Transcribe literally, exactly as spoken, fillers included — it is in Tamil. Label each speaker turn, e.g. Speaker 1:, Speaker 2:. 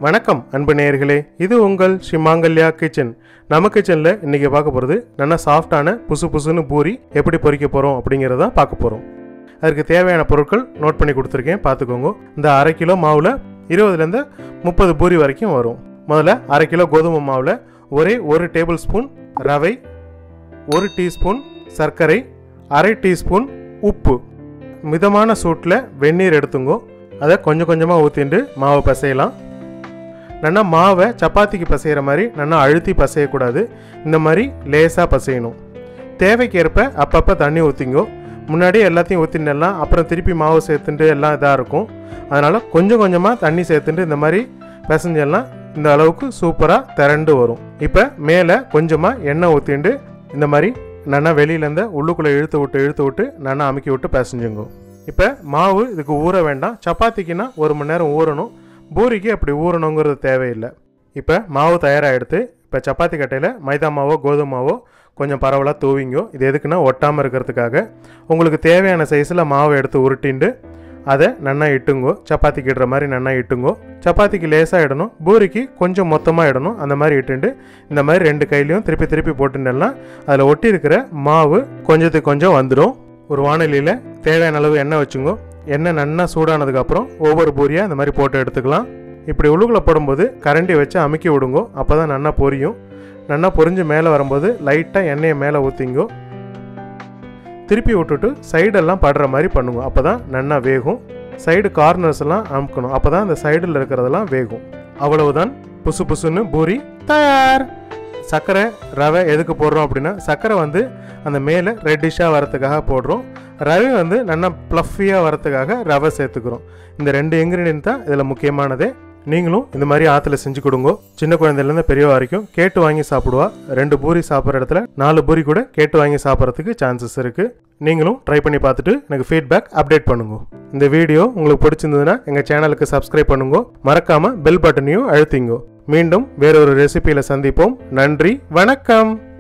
Speaker 1: வணக்கம் அன்பு நேயர்களே, இது உங்கள் ஸ்ரீமாங்கல்யா கிச்சன். நம்ம கிச்சனில் இன்றைக்கி பார்க்க போகிறது நல்லா சாஃப்டான புசு புசுன்னு பூரி எப்படி பொரிக்க போகிறோம் அப்படிங்கிறத பார்க்க போகிறோம். அதுக்கு தேவையான பொருட்கள் நோட் பண்ணி கொடுத்துருக்கேன், பார்த்துக்கோங்க. இந்த அரை கிலோ மாவில் இருபதுலேருந்து முப்பது பூரி வரைக்கும் வரும். முதல்ல அரை கிலோ கோதுமை மாவில் ஒரே ஒரு டேபிள் ஸ்பூன் ரவை, ஒரு டீஸ்பூன் சர்க்கரை, அரை டீஸ்பூன் உப்பு, மிதமான சூட்டில் வெந்நீர் எடுத்துங்கோ. அதை கொஞ்சம் கொஞ்சமாக ஊற்றிட்டு மாவை பசையலாம். நல்லா மாவை சப்பாத்திக்கு பசைகிற மாதிரி நல்லா அழுத்தி பசையக்கூடாது, இந்த மாதிரி லேசாக பசையணும். தேவைக்கேற்ப அப்பப்போ தண்ணி ஊற்றிங்கோ. முன்னாடியே எல்லாத்தையும் ஊற்றினெல்லாம் அப்புறம் திருப்பி மாவு சேர்த்துட்டு எல்லாம் இதாக இருக்கும். அதனால் கொஞ்சம் கொஞ்சமாக தண்ணி சேர்த்துட்டு இந்த மாதிரி பிசைஞ்செல்லாம் இந்த அளவுக்கு சூப்பராக திரண்டு வரும். இப்போ மேலே கொஞ்சமாக எண்ணெய் ஊற்றிட்டு இந்த மாதிரி நல்லா வெளியிலேருந்து உள்ளுக்குள்ளே இழுத்து விட்டு இழுத்து விட்டு நல்லா அமுக்கி விட்டு பிசைஞ்சுங்க. இப்போ மாவு இதுக்கு ஊற வேண்டாம். சப்பாத்திக்குன்னா ஒரு மணி நேரம் ஊறணும், பூரிக்கு அப்படி ஊறணுங்கிறது தேவையில்லை. இப்போ மாவு தயாராகிடுது. இப்போ சப்பாத்தி கட்டையில் மைதா மாவோ கோதுமை மாவோ கொஞ்சம் பரவலாக தூவிங்கோ. இது எதுக்குன்னா ஒட்டாமல் இருக்கிறதுக்காக. உங்களுக்கு தேவையான சைஸில் மாவை எடுத்து உருட்டிண்டு அதை நன்னா இட்டுங்கோ. சப்பாத்திக்கு இடுற மாதிரி நன்னா இட்டுங்கோ. சப்பாத்திக்கு லேசாக இடணும், பூரிக்கு கொஞ்சம் மொத்தமாக இடணும். அந்த மாதிரி இட்டுண்டு இந்த மாதிரி ரெண்டு கையிலையும் திருப்பி திருப்பி போட்டுட்டேன்னா அதில் ஒட்டி இருக்கிற மாவு கொஞ்சத்துக்கு கொஞ்சம் வந்துடும். ஒரு வானிலையில் தேவையான அளவு எண்ணெய் வச்சுங்கோ. எண்ணெய் நல்லா சூடானதுக்கப்புறம் ஒவ்வொரு பூரியாக இந்த மாதிரி போட்டு எடுத்துக்கலாம். இப்படி உள்ளுக்குள்ளே போடும்போது கரண்டி வச்சு அமுக்கி விடுங்கோ, அப்போ தான் நல்லா பொரியும். நல்லா பொரிஞ்சு மேலே வரும்போது லைட்டாக எண்ணெயை மேலே ஊற்றிங்கோ. திருப்பி விட்டுட்டு சைடெல்லாம் படுற மாதிரி பண்ணுங்க, அப்போ தான் நல்லா வேகும். சைடு கார்னர்ஸ் எல்லாம் அமுக்கணும், அப்போ தான் அந்த சைடில் இருக்கிறதெல்லாம் வேகும். அவ்வளவுதான், புசு புசுன்னு பூரி தயார். சர்க்கரை ரவை எதுக்கு போடுறோம் அப்படின்னா, சர்க்கரை வந்து அந்த மேலே ரெட்டிஷாக வரத்துக்காக போடுறோம். ரவை வந்து நல்லா ப்ளஃபியாக வரத்துக்காக ரவை சேர்த்துக்கிறோம். இந்த ரெண்டு இன்க்ரீடியன்ட் தான் இதில் முக்கியமானதே. நீங்களும் இந்த மாதிரி ஆற்றுல செஞ்சு கொடுங்க. சின்ன குழந்தைலேருந்து பெரிய வரைக்கும் கேட்டு வாங்கி சாப்பிடுவா. ரெண்டு பூரி சாப்பிட்ற இடத்துல நாலு பூரி கூட கேட்டு வாங்கி சாப்பிட்றதுக்கு சான்சஸ் இருக்குது. நீங்களும் ட்ரை பண்ணி பார்த்துட்டு எனக்கு ஃபீட்பேக் அப்டேட் பண்ணுங்க. இந்த வீடியோ உங்களுக்கு பிடிச்சிருந்ததுன்னா எங்கள் சேனலுக்கு சப்ஸ்கிரைப் பண்ணுங்க. மறக்காமல் பெல் பட்டனையும் அழுத்திங்க. மீண்டும் வேறொரு ரெசிபியில் சந்திப்போம். நன்றி, வணக்கம்.